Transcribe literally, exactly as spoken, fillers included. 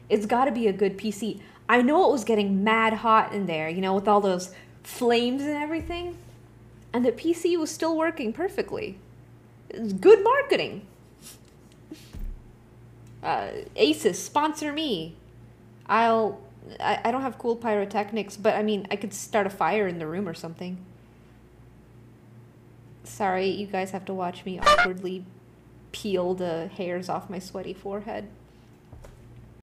It's got to be a good P C. I know it was getting mad hot in there, you know, with all those flames and everything. And the P C was still working perfectly. It's good marketing. Uh, ASUS, sponsor me. I'll... I, I don't have cool pyrotechnics, but I mean, I could start a fire in the room or something. Sorry, you guys have to watch me awkwardly peel the hairs off my sweaty forehead.